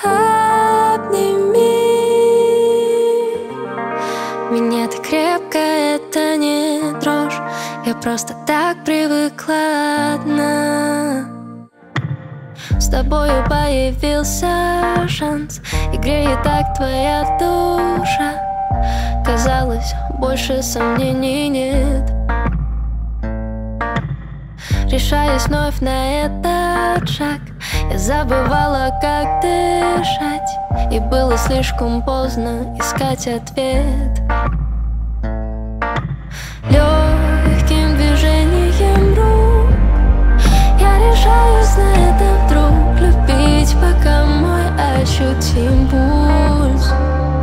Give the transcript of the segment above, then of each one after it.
Обними меня так крепко, это не дрожь. Я просто так привыкла одна. С тобою появился шанс, и греет так твоя душа. Казалось, больше сомнений нет. Решаясь вновь на этот шаг, я забывала, как дышать, и было слишком поздно искать ответ. Легким движением рук я решаюсь на это вдруг. Любить, пока мой ощутим пульс.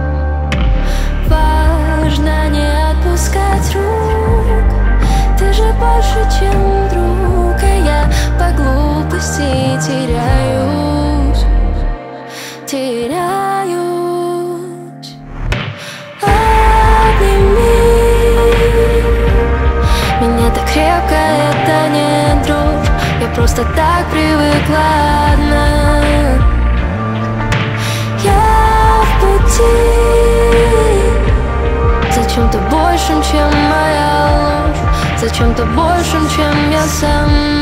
Важно не отпускать рук. Ты же больше, чем друг, а я по глупости теряюсь. Обними меня так крепко, это не дрожь. Я просто так привыкла одна. Я в пути за чем-то большим, чем моя ложь, за чем-то большим, чем я сама.